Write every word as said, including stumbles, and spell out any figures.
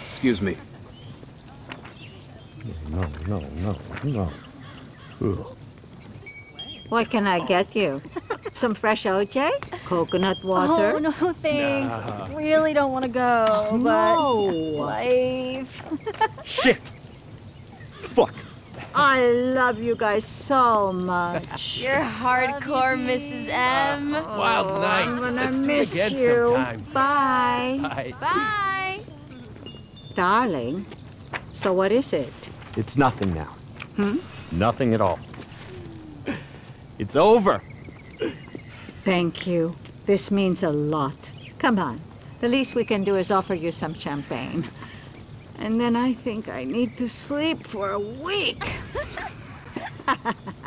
Excuse me. No, no, no, no. Ugh. What can I get you? Some fresh O J? Coconut water? Oh, no, thanks. Nah. Really don't want to go, but... No. Life. Shit! Fuck! I love you guys so much. You're hardcore, Missus M. Wild night. I'm gonna Let's do it miss again you. sometime. Bye. Bye. Bye. Darling, so what is it? It's nothing now. Hmm? Nothing at all. It's over. Thank you. This means a lot. Come on. The least we can do is offer you some champagne. And then I think I need to sleep for a week.